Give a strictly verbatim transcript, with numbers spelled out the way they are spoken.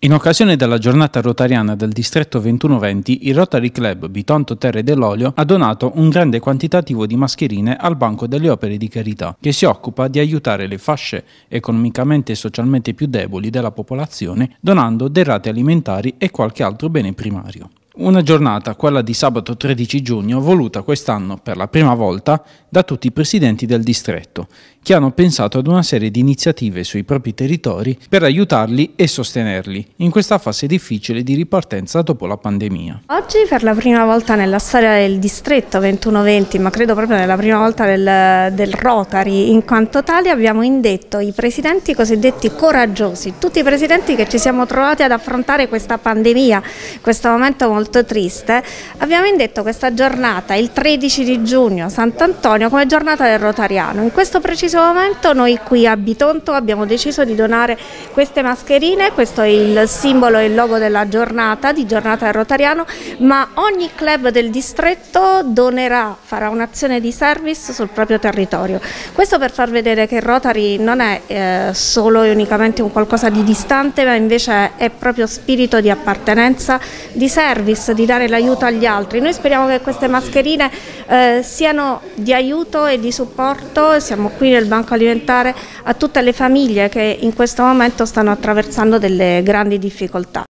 In occasione della giornata rotariana del distretto ventuno venti, il Rotary Club Bitonto Terre dell'Olio ha donato un grande quantitativo di mascherine al Banco delle Opere di Carità, che si occupa di aiutare le fasce economicamente e socialmente più deboli della popolazione, donando derrate alimentari e qualche altro bene primario. Una giornata, quella di sabato tredici giugno, voluta quest'anno per la prima volta da tutti i presidenti del distretto, che hanno pensato ad una serie di iniziative sui propri territori per aiutarli e sostenerli in questa fase difficile di ripartenza dopo la pandemia. Oggi per la prima volta nella storia del distretto ventuno venti, ma credo proprio nella prima volta del, del Rotary in quanto tale, abbiamo indetto i presidenti cosiddetti coraggiosi, tutti i presidenti che ci siamo trovati ad affrontare questa pandemia, questo momento molto triste. Abbiamo indetto questa giornata il tredici di giugno, Sant'Antonio, come giornata del Rotariano. In questo preciso momento noi qui a Bitonto abbiamo deciso di donare queste mascherine. Questo è il simbolo e il logo della giornata, di giornata del Rotariano, ma ogni club del distretto donerà, farà un'azione di service sul proprio territorio. Questo per far vedere che il Rotary non è eh, solo e unicamente un qualcosa di distante, ma invece è proprio spirito di appartenenza, di service, di dare l'aiuto agli altri. Noi speriamo che queste mascherine eh, siano di aiuto e di supporto. Siamo qui nel Banco Alimentare a tutte le famiglie che in questo momento stanno attraversando delle grandi difficoltà.